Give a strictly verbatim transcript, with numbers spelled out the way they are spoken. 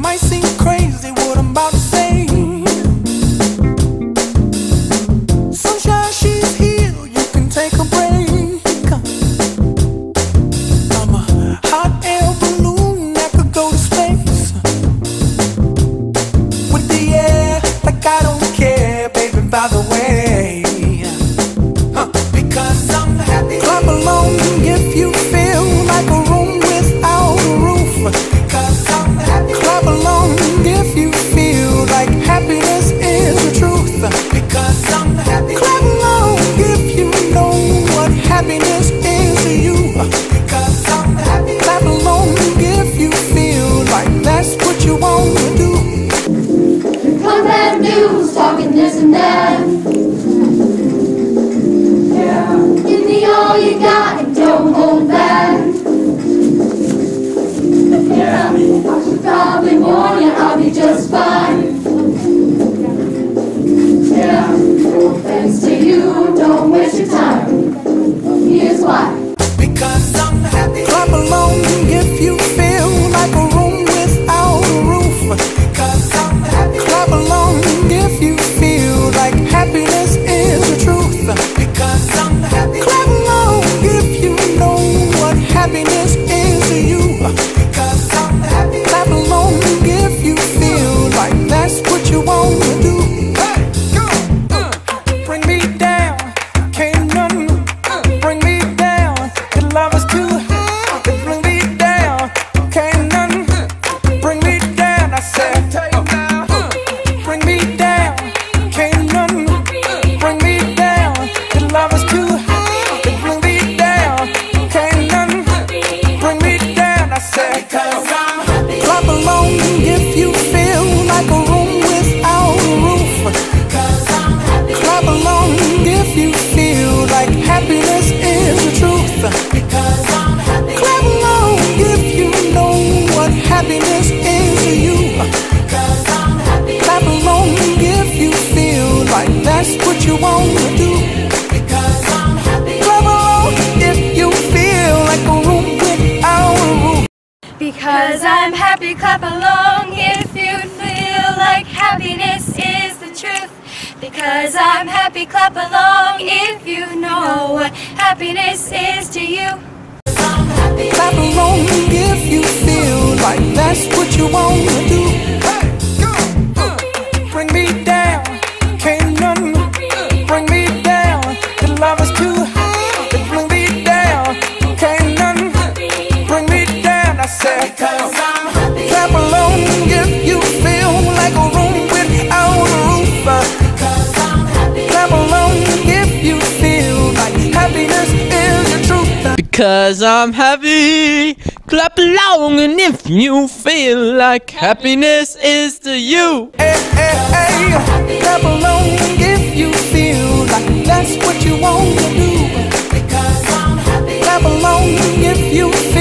might seem crazy what I'm about to say. Sunshine, she's here, you can take a break. I'm a hot air balloon that could go to space with the air, like I don't care, baby, by the way. Huh. Because I'm happy. Clap along if you feel like a room without a roof. Because I'm happy. Clap along if you feel like happiness is the truth. Because I'm happy. Clap along if you know what happiness is to you. Because I'm happy. Clap along if you feel like that's what you want to do. Come bad news, talking this and that. Yeah. Give me all you got and don't hold back. Yeah. I should probably warn you, I'll be just fine. Yeah. No offense to you, don't waste your time. Here's why. Because I'm happy. Clap along if you feel like a room without a roof. Because I'm happy. Clap along if you feel like happiness is the truth. Because I'm happy. Clap along if you know what happiness is to you. Because I'm happy. Clap along if you feel like that's what you want to do. Hey, go, uh, bring me down, can't none bring me down. The love is too high, bring me down, can't none bring me down. I said, uh, bring me down, can't none bring me down. The love is too high, bring me down, can't none bring me down. I said, because I'm happy. Clap along if you feel like a room without a roof. Because I'm happy. Clap along if you feel like happiness is the truth. Because I'm happy. Clap along if you know what happiness is to you. Because I'm happy. Clap along if you feel like that's what you want to do. Because I'm happy. Clap along if you feel like a room without a roof. Because I'm happy, clap along if you feel like happiness is the truth. Because I'm happy, clap along if you know what happiness is to you. I'm happy. Clap along if you feel like that's what you want to do. Hey, go, uh, bring me down, can't none bring me down. The love is too high, bring me down, can't none bring me down. I said, because I'm happy. Clap along if you feel like a room without a roof. Because I'm happy. Clap along if you feel like happiness is the truth. Because I'm happy, clap along, and if you feel like happiness is to you. Hey, hey, hey, clap along if you feel like that's what you want to do. Because I'm happy. Clap along if you feel